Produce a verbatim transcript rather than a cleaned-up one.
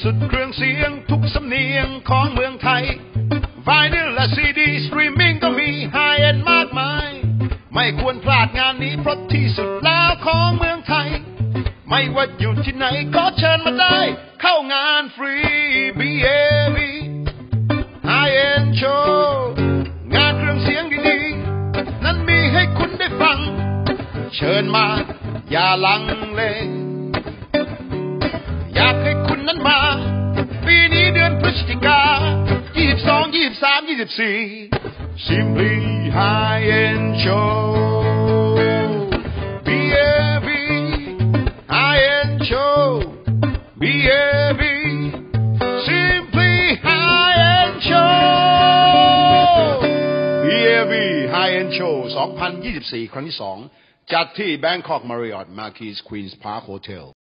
สุดเครื่องเสียงทุกสำเนียงของเมืองไทยไวนิลและซีดีสตรีมมิ่งก็มีไฮเอ็นมากมายไม่ควรพลาดงานนี้เพราะที่สุดแล้วของเมืองไทยไม่ว่าอยู่ที่ไหนก็เชิญมาได้เข้างานฟรี บี เอ วี High End Show งานเครื่องเสียงดีๆนั้นมีให้คุณได้ฟังเชิญมาอย่าลังเลอยากให้คุณนั้นมาปีนี้เดือนพฤศจิกายี่สิบสอง ยี่สิบสาม ยี่สิบสี่ Simply High End Show บี เอ วี High End Show บี เอ วี Simply High End Show บี เอ วี High End Show สองพันยี่สิบสี่ ครั้งที่สองจัดที่ Bangkok Marriott Marquis Queen's Park Hotel